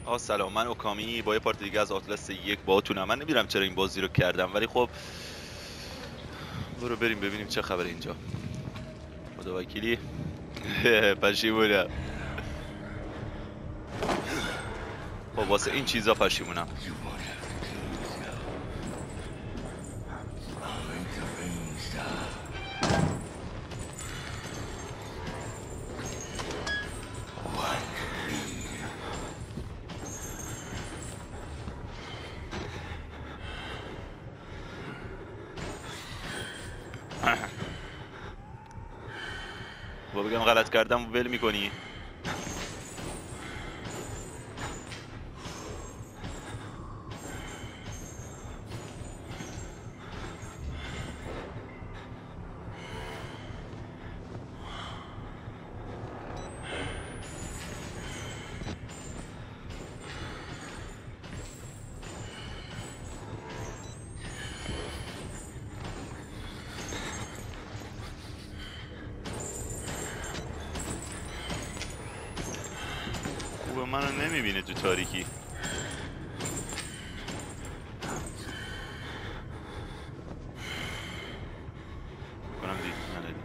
سلام، من اوکامی با یه پارت دیگه از آتلس یک باهاتونم. من نمیدونم چرا این بازی رو کردم، ولی خب برو بریم ببینیم چه خبره اینجا. خدا وکیلی. پشیمونم. خب واسه این چیزا پشیمونم. با بگم غلط کردم ول میکنی؟ خوبه منو نمیبینه تو تاریکی. کنم دید ندید.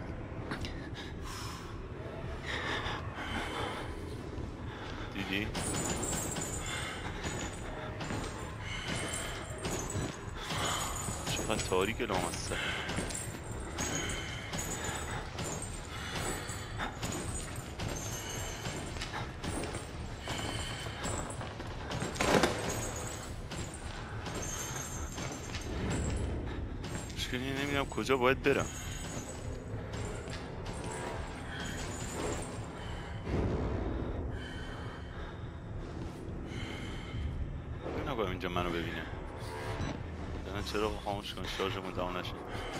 دیدی؟ چقدر تاریک لامصب. مشکلی نمیدونم کجا باید برم. نگاه اینجا منو ببینه. دارن چرا خاموش کن، شارژمون تمام نشه.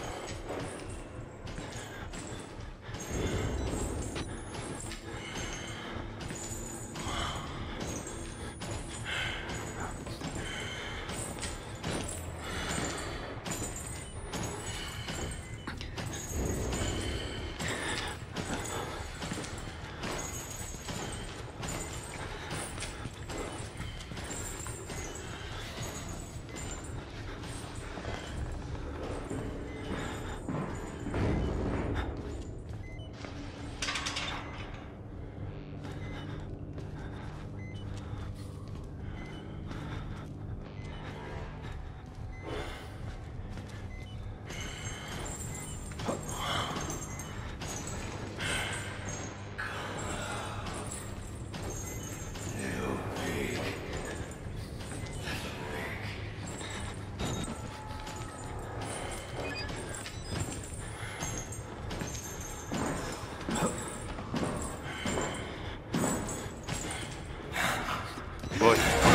وای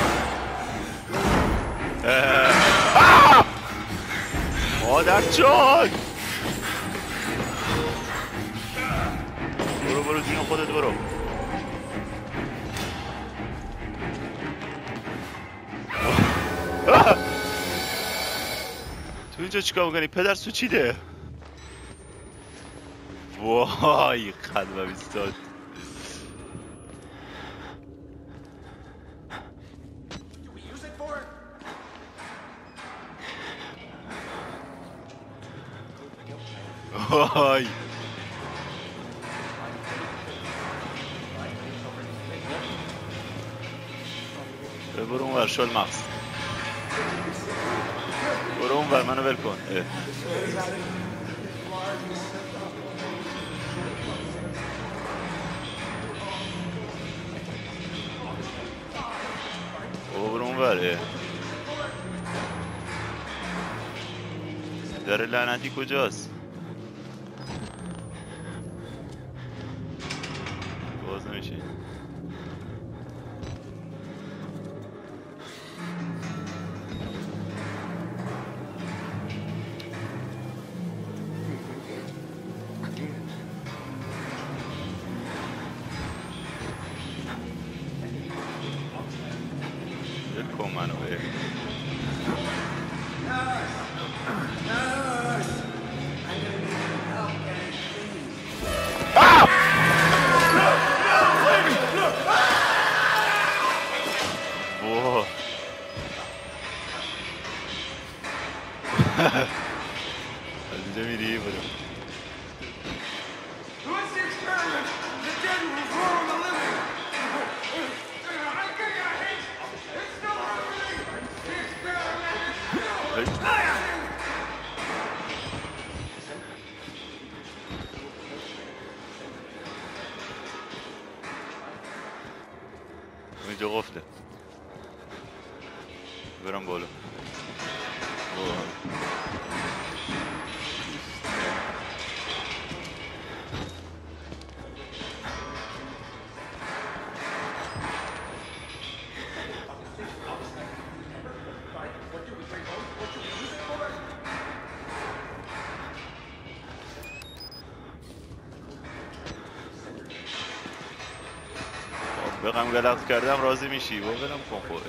مادر جان، برو جون خودت برو. تو اینجا چیکار میکنی؟ پدر سوچیده. وای قلبم ایستاد. وای برو اون ور شل مغز، برو اون ور منو ول کن. برو اون ور. در لعنتی کجاست؟ باز نمیشه. کن منو به از اینجا میری برو. اینجا قفله. برم بالا. بخوام غلط کردم راضی میشی و برم کن خوره.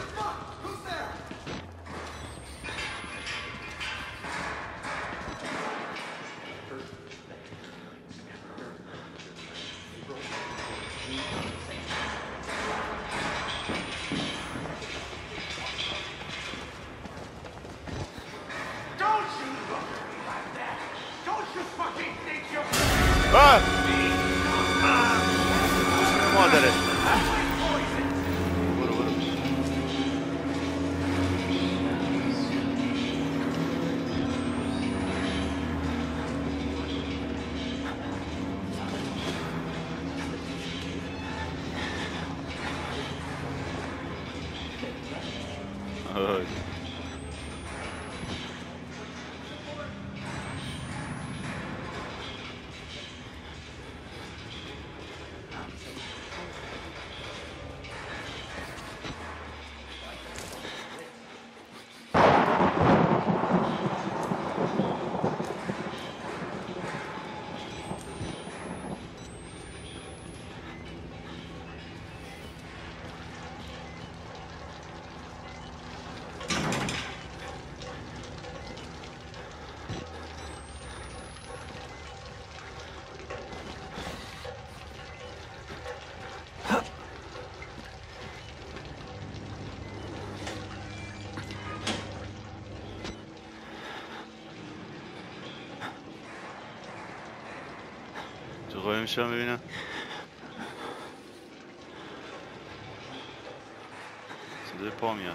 مادره برو برو. آی. چه قایم شم ببینم. صدای پا میاد.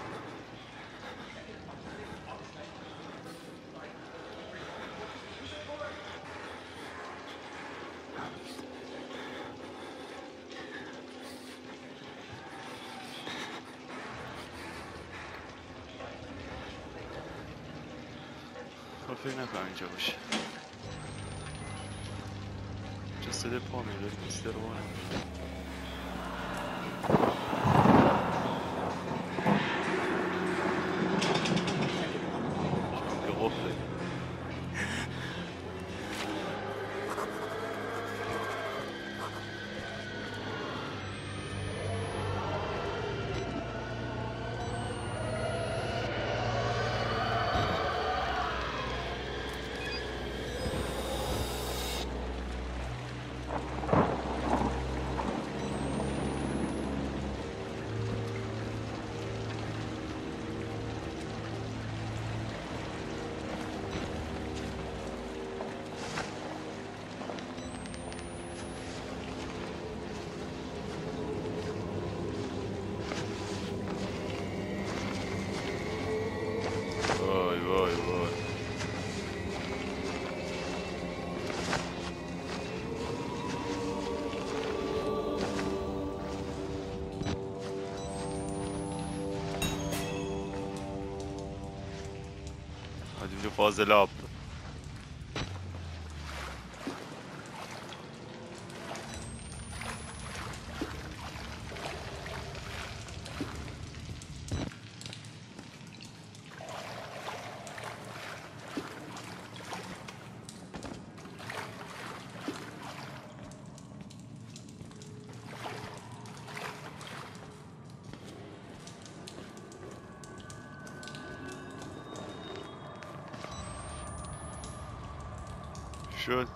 خب فکر نکنم اینجا باشه. چه صدای پا میاد میسته رو بانم. شما که قفله. وای وای وای. اینجا فاضل آب. شد.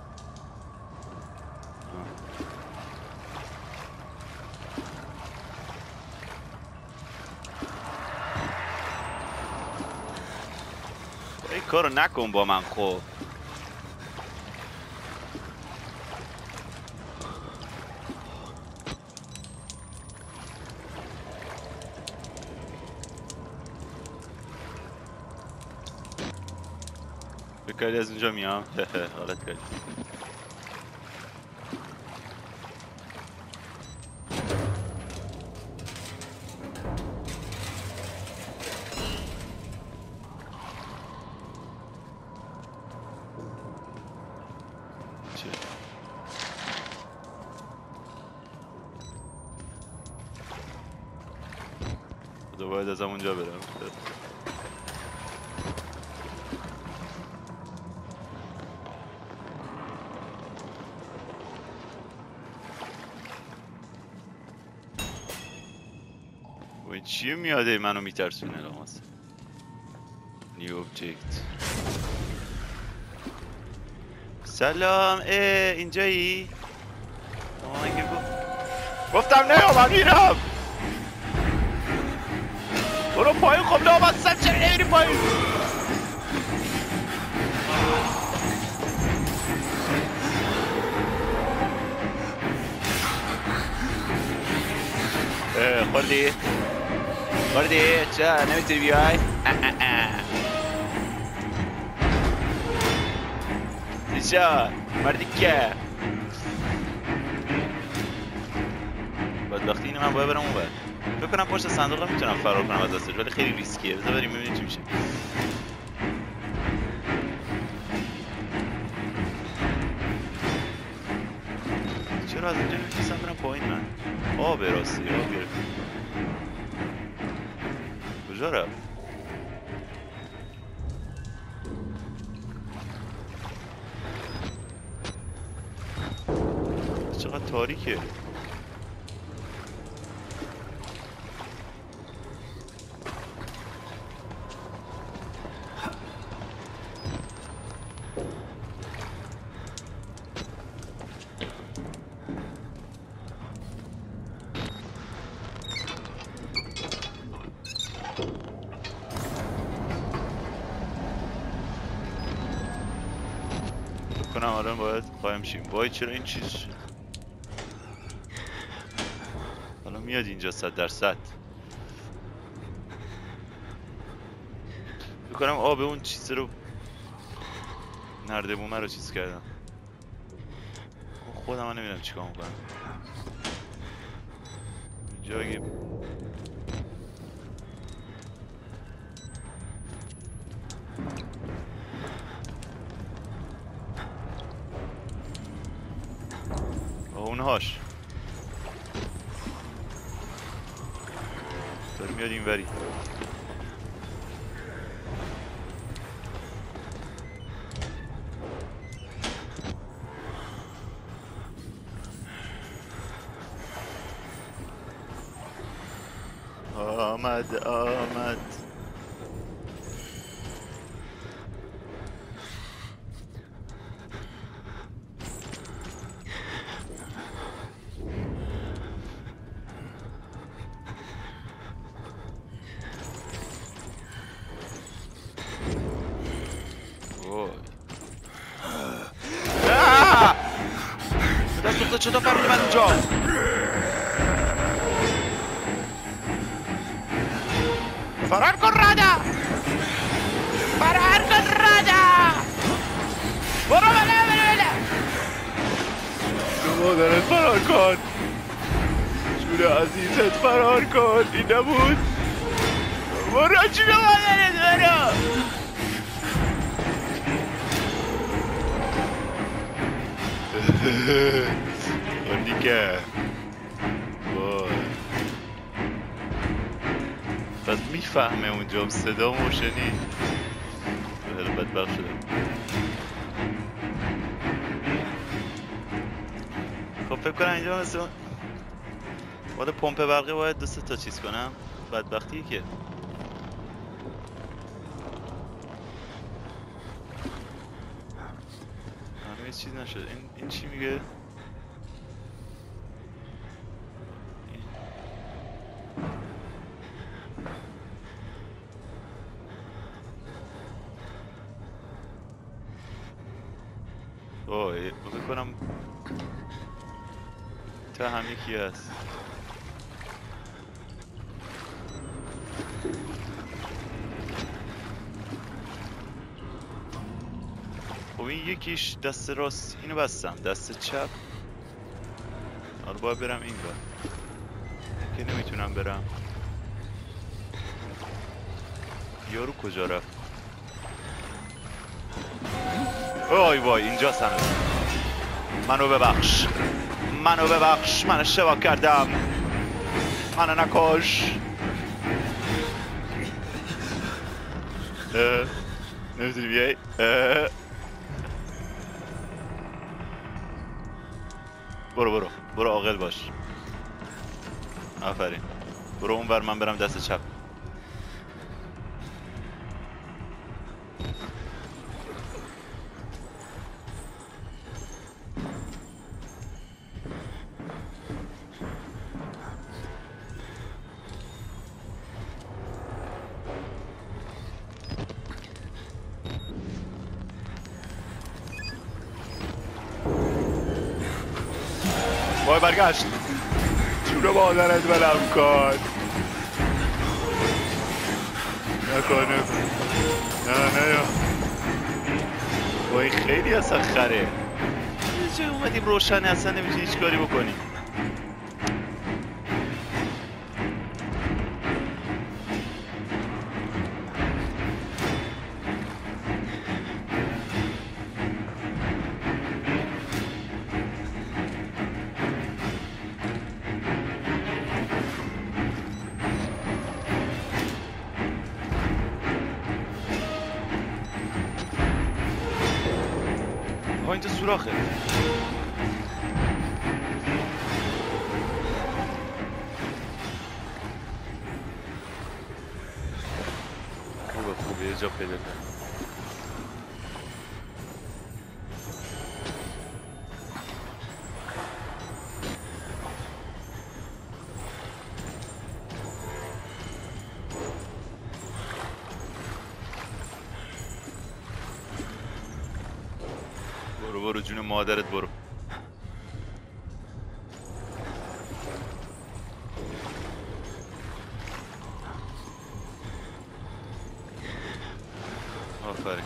این کارو نکن با من. خب بکاری از اونجا میام. حالت کاری باید از اونجا برم. وای چیه میاده منو میترسونه لاماس. نیو اوبجکت. سلام. اینجایی؟ من گفتم نه من میرم. برو پایین. خب لامصب چرا نمیری پایین؟ خوردی؟ چرا نمیتونی بیای؟ دیشا مردی که بدبختی اینه. من باید برم اون بر. فکر کنم پشت صندوق میتونم فرار کنم از دستش، ولی خیلی ریسکیه. بذار بریم ببینیم چی میشه. چرا از اینجا نمیتونستم برم پایین؟ من آبه راستی. آب گرفت. کجا رفت؟ چقدر تاریکه. کنم الان باید قایم شیم. وای چرا این چیز شد؟ الان میاد اینجا 100%. بکنم آب اون چیز رو نردبومه رو چیز کردم. خودم هم نمیدونم چیکار میکنم اینجا. اگه اونهاش داره میاد این وری. آمد چطور فهمیدی من اینجا؟ فرار کن رادا! فرار کن رادا! برو بله! شما دارد فرار کن! جون عزیزت فرار کن! این نبود! برو جون مادرت برو! دیگه وای پس میفهمه اونجا صدا موشنی. خیلی بدبخت شدم. خب فکر کنم اینجا مثل باید پمپ برقی باید 2 تا چیز کنم. بدبختیه که هنوز چیز نشد. این چی میگه؟ اوه بکنم تا هم یکی هست. خب این یکیش دست راست اینو بستم، دست چپ حالا باید برم این بر که نمیتونم برم. یارو کجا رفت؟ وای وای اینجا هنوز. منو ببخش، منو ببخش، من اشتباه کردم، منو نکش. نمیتونی بیایی؟ برو عاقل باش. آفرین. برو اون ور، من برم دست چپ. وای برگشت. جون مادرت بلم کن. نکنه. نه وای خیلی اصلا خره. یه جای اومدیم روشنه اصلا نمیتونی هیچ کاری بکنی. اینجا سوراخه. خوبه یه جا پیدا کنم. برو جون مادرت برو. آفرین.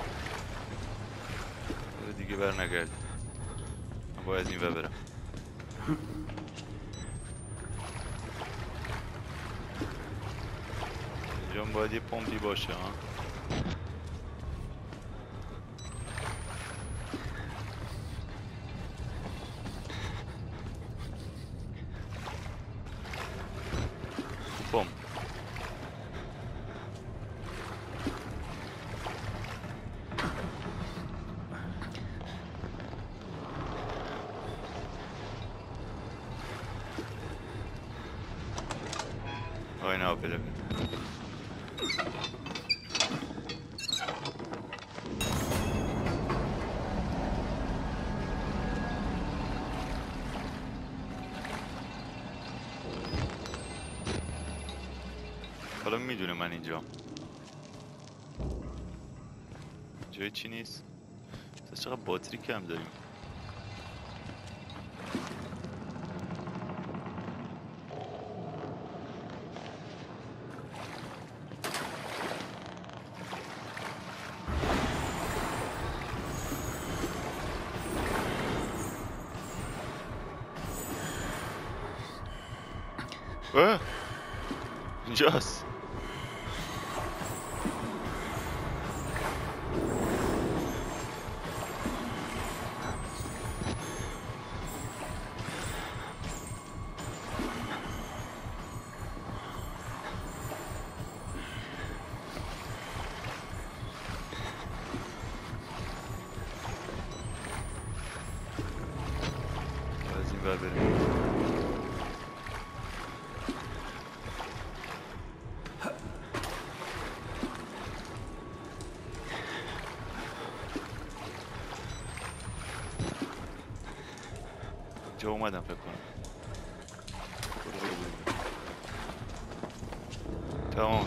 دیگه بر نگرد. من باید این برم. اینجا باید یه پمپی باشه ها. پمپ. اینا پیدا کنیم. حالا میدونه من اینجا جای چی نیست. چقدر باتری کم داریم. اینجاست. از این ور بریم. جا اومدم فکر کنم. تمام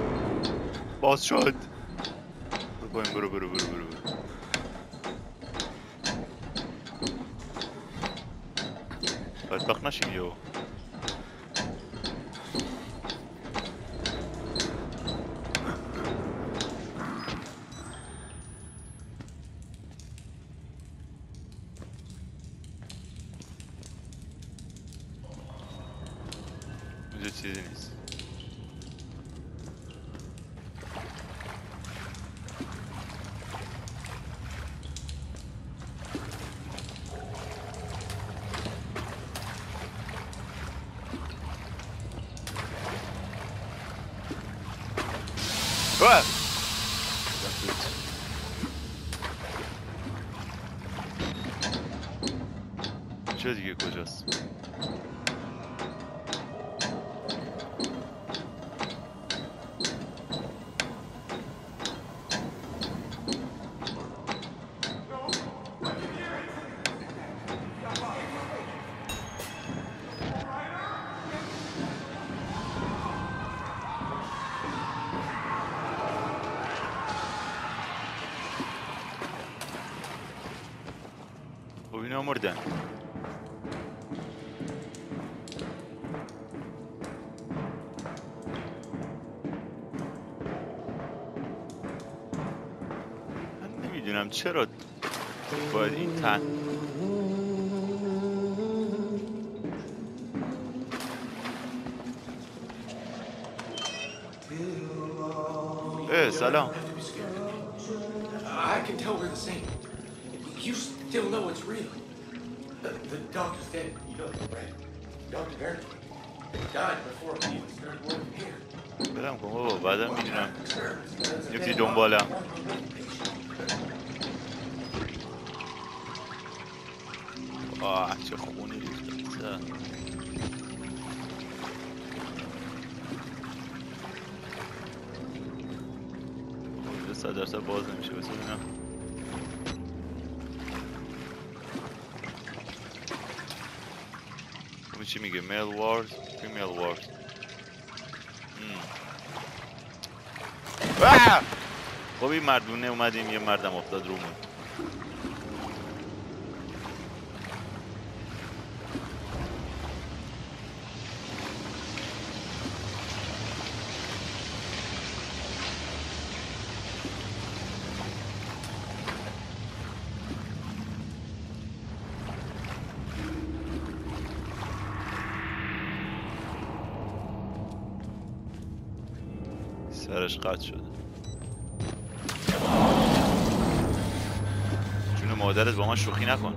باز شد. برو برو. بدبخت نشیم یو. اینجا چیزی نیست. چه دیگه کجاست؟ خب اینا مردن. من نمیدونم چرا باید این سلام. I can tell we're the same. You still know it's real. The doctor's dead. You know that, right? Dr. Barrett died before we even started working here. برم کن بابا بعدم میدونم یکی دنبالم. چه خونی ریخته. 100% باز نمیشه. بس ببینم چی میگه. میل وارز، فیمیل وارز. خب این مردونه اومدیم یه مردم افتاد رومون. سرش قطع شده. جون مادرت با من شوخی نکن.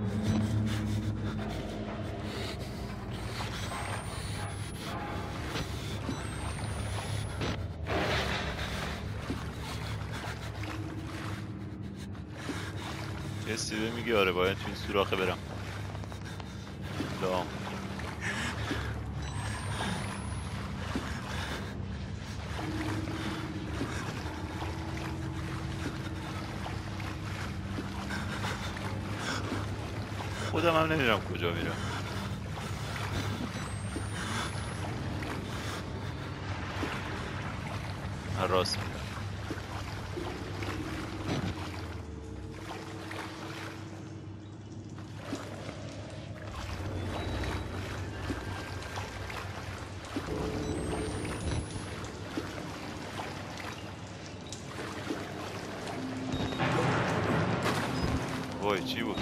یه سیبه میگه آره باید تو این سوراخه برم. لا خودم هم نمیدونم کجا میرم. راست میرم. وای چی بود؟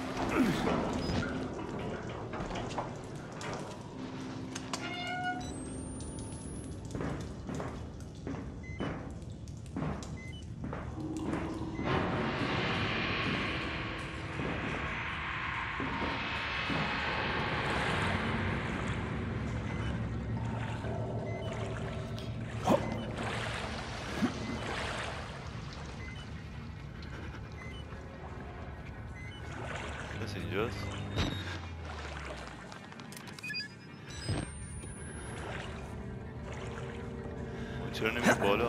کسی اینجاست؟ چرا نمیاد بالا؟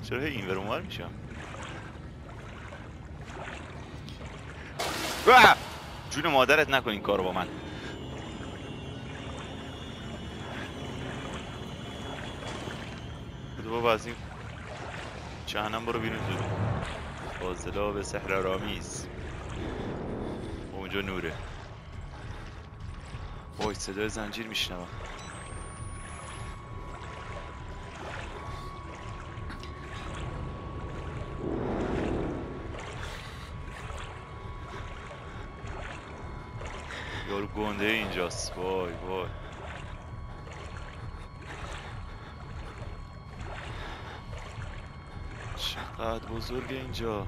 چرا هی این ور اونور میشم؟ جون مادرت نکن این کارو با من. بودو بابا از این جهنم برو بیرون زود. فاضلا به سحرآمیز. اونجا نوره. وای صدای زنجیر میشنوم. یارو گنده اینجاست. وای وای. چقدر بزرگه اینجا.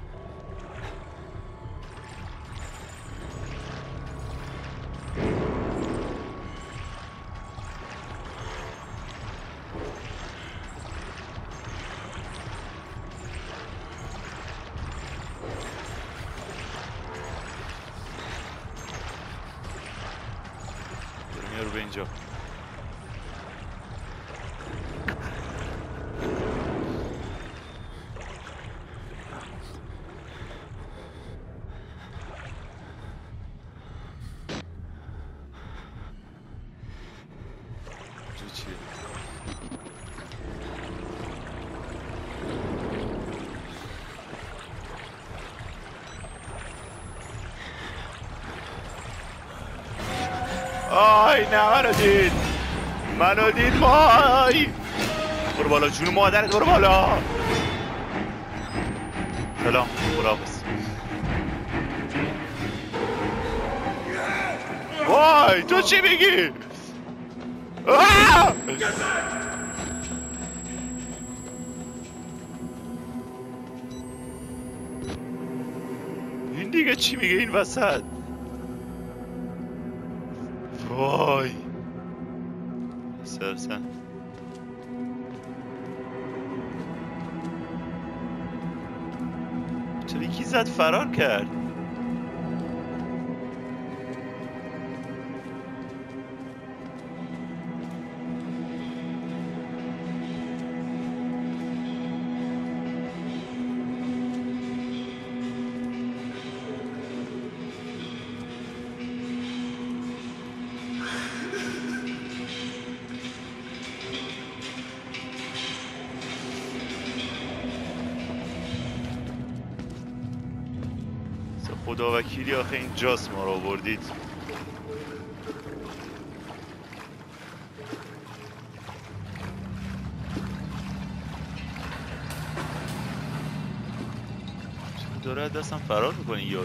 برو به اینجا. چیه؟ آی نه منو دید وای. برو بالا جون مادرت برو بالا. سلام خداحافظ. وای تو چی میگی؟ این دیگه چی میگه این وسط؟ وای سرسن. چرا یکی زد فرار کرد؟ خدا وکیلی آخه اینجاست ما رو آوردید. چرا داره از دستم فرار میکنه یارو؟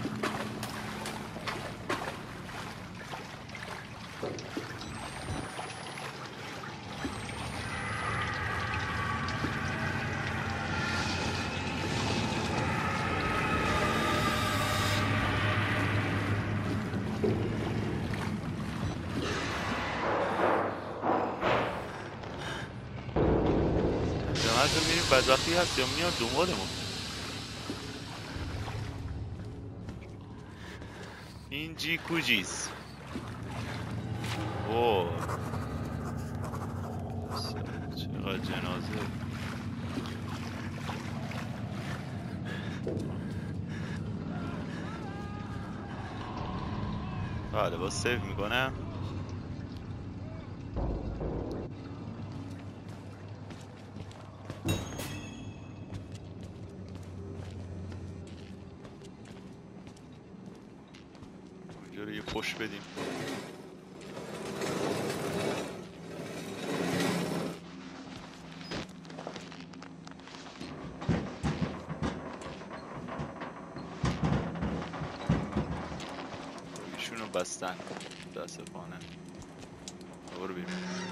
میریم بدبختی هست یا میاد دنبالمون. این جی کوجیز. اوه چقدر جنازه. بله با سیو میکنم. اینجا رو یه پش بدیم. ایشونو بستن متاسفانه. برو بیرون.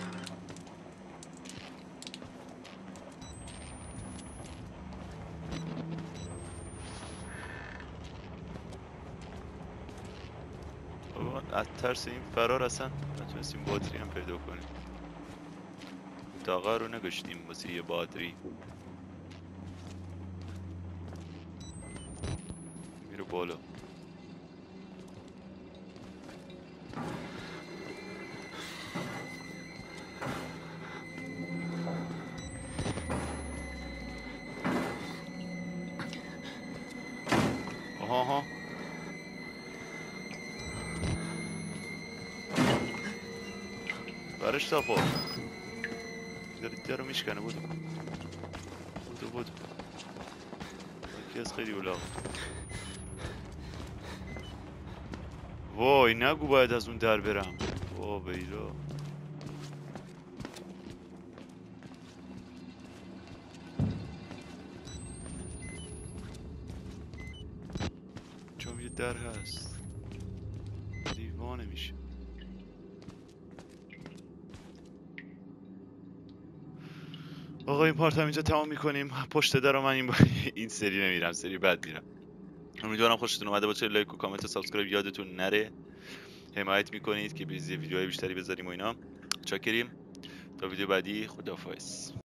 از ترس این فرار اصلا نتونستیم باتری هم پیدا کنیم. داغا رو نگشتیم واسه یه باتری. میره بالا. برش تا پا دارید در رو میشکنه. بودو یکی از خیلی اولاغ. وای نگو باید از اون در برم. وا بیرا چون یه در هست دیوانه میشه. آقا این پارت هم اینجا تمام میکنیم. پشت در من این سری نمیرم، سری بعد میرم. امیدوارم خوشتون اومده باشه. لایک و کامنت و سابسکرایب یادتون نره. حمایت میکنید که ویدیوهای بیشتری بذاریم و اینا. چاکریم. تا ویدیو بعدی، خداحافظ.